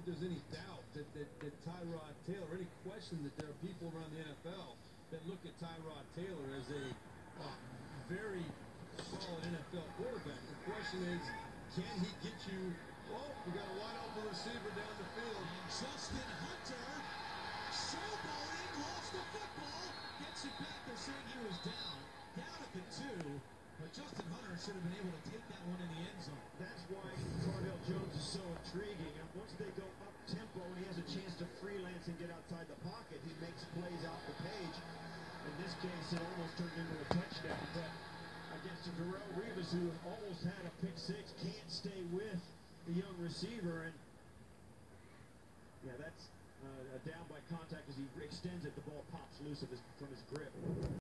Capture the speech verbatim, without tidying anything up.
there's any doubt that, that, that Tyrod Taylor, any question that there are people around the N F L that look at Tyrod Taylor as a uh, very solid N F L quarterback. The question is, can he get you? Oh, we got a wide open receiver down the field. Justin Hunter, showboating, lost the football, gets it back. They're saying he was down, down at the two, but Justin Hunter should have been able to take that one in the end zone. That's why Cardale Jones is so intriguing. And once they go up tempo and he has a chance to freelance and get outside the pocket, he makes plays out the page. In this case, it almost turned into a touchdown, but against a Darrelle Revis who almost had a pick six, can't stay with the young receiver, and yeah, that's uh, a down by contact as he extends it. The ball pops loose of his, from his grip.